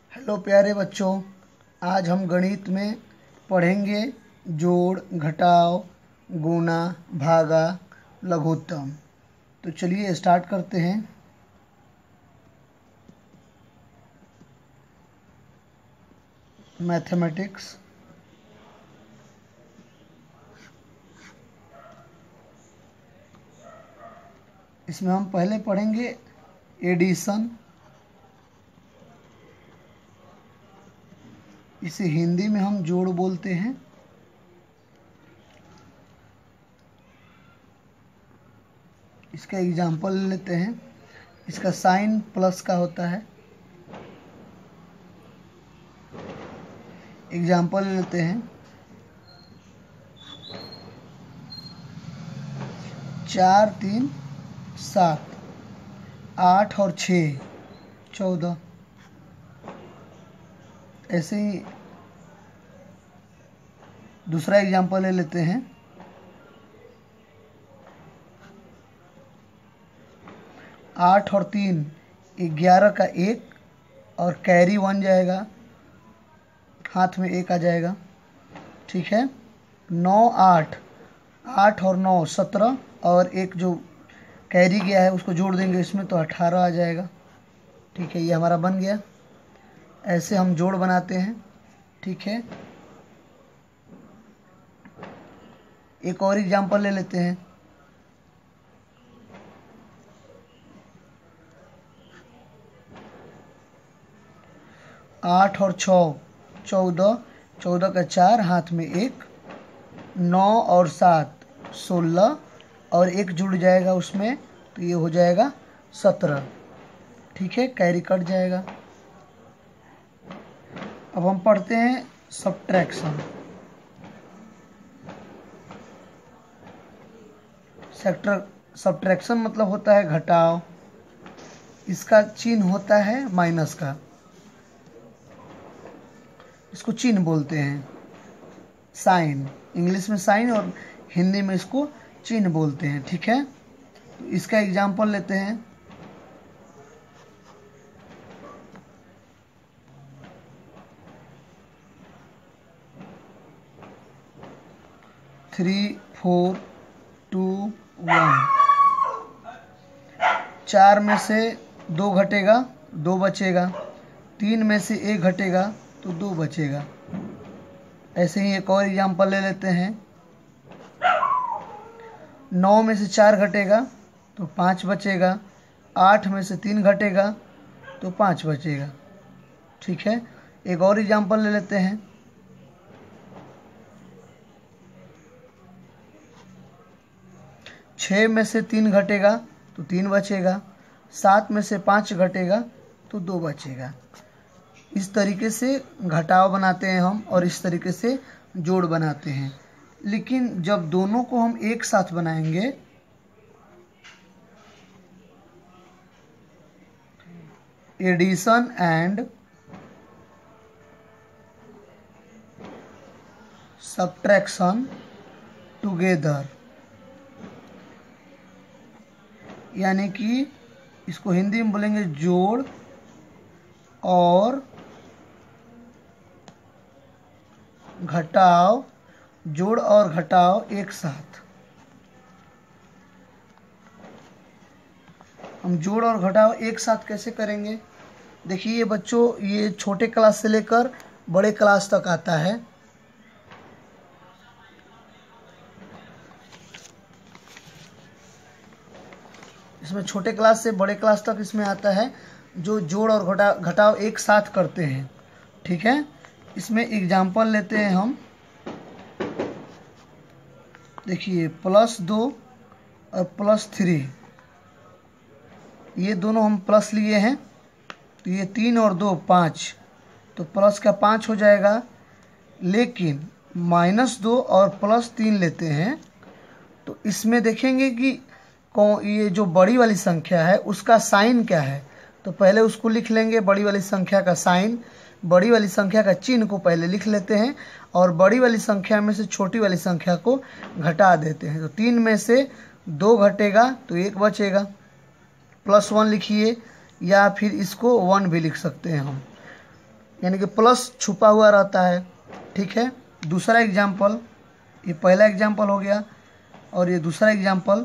Hello प्यारे बच्चों, आज हम गणित में पढ़ेंगे जोड़, घटाव, गुणा, भागा, लघुत्तम। तो चलिए स्टार्ट करते हैं। मैथमेटिक्स। इसमें हम पहले पढ़ेंगे एडिशन। इसे हिंदी में हम जोड़ बोलते हैं। इसका एग्जाम्पल ले लेते हैं। इसका साइन प्लस का होता है। एग्जाम्पल ले लेते हैं। 4 3 7, 8 और 6 14। ऐसे ही दूसरा एग्जाम्पल ले लेते हैं। 8 और 3 11 का 1 और कैरी 1 जाएगा, हाथ में 1 आ जाएगा। ठीक है। 9 8 8 और 9 17 और एक जो कैरी गया है उसको जोड़ देंगे इसमें तो 18 आ जाएगा। ठीक है, ये हमारा बन गया। ऐसे हम जोड़ बनाते हैं। ठीक है, एक और एग्जाम्पल ले लेते हैं। 8 और 6 14, 14 का 4, हाथ में 1। 9 और 7 16 और 1 जुड़ जाएगा उसमें तो ये हो जाएगा 17। ठीक है, कैरी कट जाएगा। अब हम पढ़ते हैं सब्ट्रैक्शन। सब्ट्रैक्शन मतलब होता है घटाव। इसका चिन्ह होता है माइनस का। इसको चिन्ह बोलते हैं, साइन। इंग्लिश में साइन और हिंदी में इसको चिन्ह बोलते हैं। ठीक है, तो इसका एग्जाम्पल लेते हैं। 3 4 2 1। 4 में से 2 घटेगा, 2 बचेगा। 3 में से 1 घटेगा तो 2 बचेगा। ऐसे ही एक और एग्जाम्पल ले लेते हैं। 9 में से 4 घटेगा तो 5 बचेगा। 8 में से 3 घटेगा तो 5 बचेगा। ठीक है, एक और एग्जाम्पल ले लेते हैं। 6 में से 3 घटेगा तो 3 बचेगा। 7 में से 5 घटेगा तो 2 बचेगा। इस तरीके से घटाव बनाते हैं हम और इस तरीके से जोड़ बनाते हैं। लेकिन जब दोनों को हम एक साथ बनाएंगे एडिशन एंड सब्ट्रैक्शन टुगेदर, यानी कि इसको हिंदी में बोलेंगे जोड़ और घटाव। जोड़ और घटाव एक साथ। हम जोड़ और घटाव एक साथ कैसे करेंगे? देखिए बच्चों, ये छोटे क्लास से लेकर बड़े क्लास तक आता है। इसमें छोटे क्लास से बड़े क्लास तक इसमें आता है जो जोड़ और घटाव एक साथ करते हैं। ठीक है, इसमें एग्जाम्पल लेते हैं हम। देखिए +2 और +3, ये दोनों हम प्लस लिए हैं तो ये 3 और 2 5, तो प्लस का 5 हो जाएगा। लेकिन -2 और +3 लेते हैं तो इसमें देखेंगे कि ये जो बड़ी वाली संख्या है उसका साइन क्या है। तो पहले उसको लिख लेंगे, बड़ी वाली संख्या का साइन। बड़ी वाली संख्या का चिन्ह को पहले लिख लेते हैं और बड़ी वाली संख्या में से छोटी वाली संख्या को घटा देते हैं। तो 3 में से 2 घटेगा तो 1 बचेगा। +1 लिखिए या फिर इसको 1 भी लिख सकते हैं हम। यानी कि प्लस छुपा हुआ रहता है। ठीक है, दूसरा एग्जाम्पल, ये पहला एग्जाम्पल हो गया और ये दूसरा एग्जाम्पल,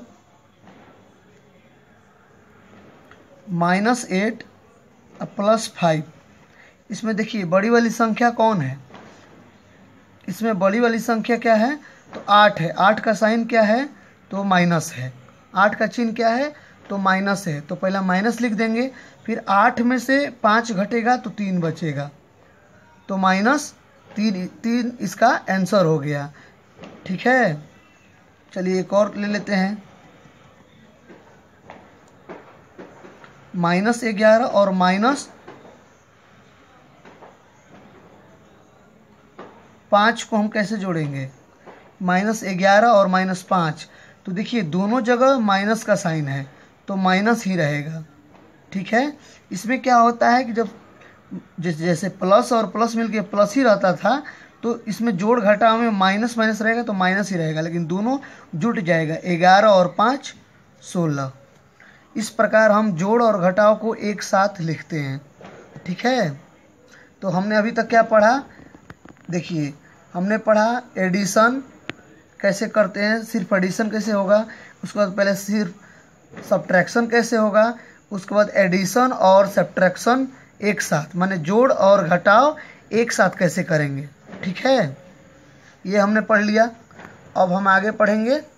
-8 +5। इसमें देखिए बड़ी वाली संख्या कौन है, इसमें बड़ी वाली संख्या क्या है, तो 8 है। 8 का साइन क्या है, तो माइनस है। 8 का चिन्ह क्या है, तो माइनस है। तो पहला माइनस लिख देंगे, फिर 8 में से 5 घटेगा तो 3 बचेगा, तो -3 इसका आंसर हो गया। ठीक है, चलिए एक और ले लेते हैं। -11 और -5 को हम कैसे जोड़ेंगे, -11 और -5, तो देखिए दोनों जगह माइनस का साइन है तो माइनस ही रहेगा। ठीक है, इसमें क्या होता है कि जब जैसे प्लस और प्लस मिलके प्लस ही रहता था, तो इसमें जोड़ घटाव में माइनस माइनस रहेगा तो माइनस ही रहेगा, लेकिन दोनों जुट जाएगा, 11 और 5 16। इस प्रकार हम जोड़ और घटाव को एक साथ लिखते हैं। ठीक है, तो हमने अभी तक क्या पढ़ा, देखिए हमने पढ़ा एडिशन कैसे करते हैं, सिर्फ एडिशन कैसे होगा, उसके बाद पहले सिर्फ सब्ट्रैक्शन कैसे होगा, उसके बाद एडिशन और सब्ट्रैक्शन एक साथ, माने जोड़ और घटाव एक साथ कैसे करेंगे। ठीक है, ये हमने पढ़ लिया। अब हम आगे पढ़ेंगे